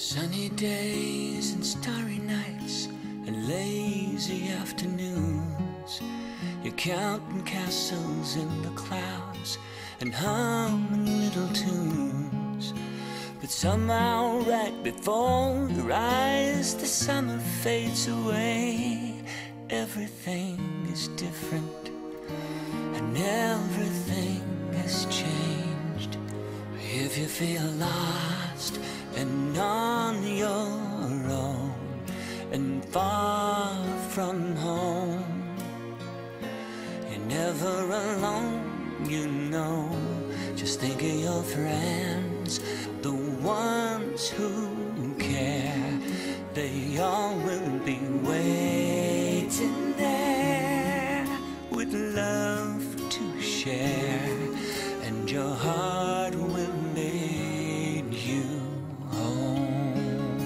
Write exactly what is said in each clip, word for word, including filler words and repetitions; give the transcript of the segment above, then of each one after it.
Sunny days and starry nights and lazy afternoons. You're counting castles in the clouds and humming little tunes. But somehow right before your eyes the summer fades away. Everything is different and everything has changed. If you feel lost and on your own and far from home, you're never alone, you know. Just think of your friends, the ones who care. They all will be waiting there with love to share, and your heart will lead you home.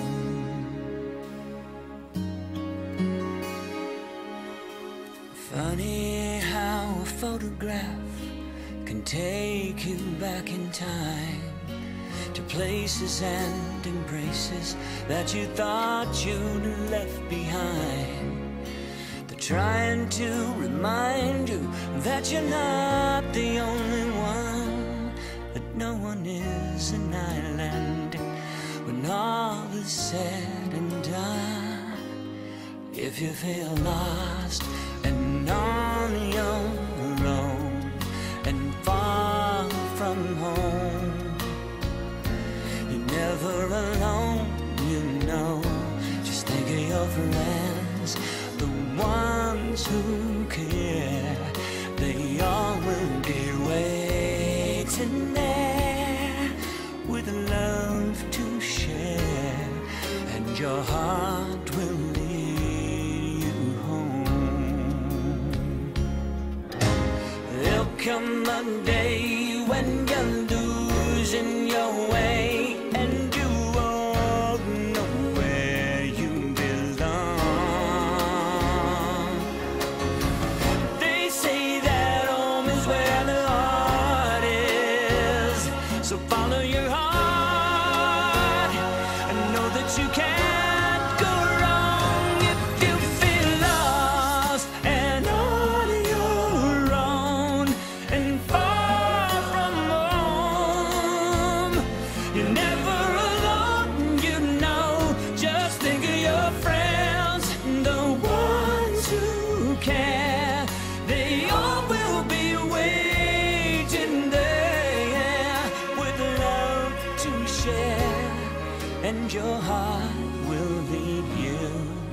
Funny how a photograph can take you back in time to places and embraces that you thought you'd left behind. They're trying to remind you that you're not the only one, that no one is an island when all is said and done. If you feel lost and on your own and far from home, you're never alone, you know. Just think of your friends, the ones who care. They all will be waiting there with love to share, and your heart will lead you home. There'll come a day when you're losing your way and you won't know where you belong. They say that home is where the heart is, so follow your heart and know that you can't go wrong. If you feel lost and on your own and far from home, you're never alone, you know. Just think of your friends, the ones who care. They all will be waiting there with love to share, and your heart will lead you.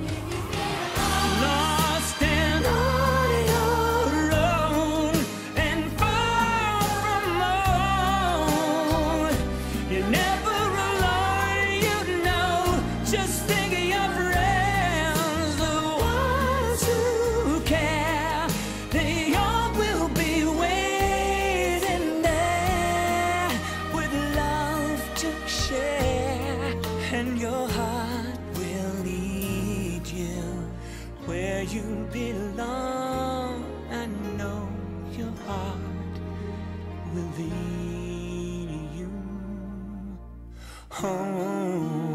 Lost and on your own and far from home, you're never alone, you know. Just think of your friends, the ones who care. They all will be waiting there with love to share, and your heart will lead you where you belong. I know your heart will lead you home.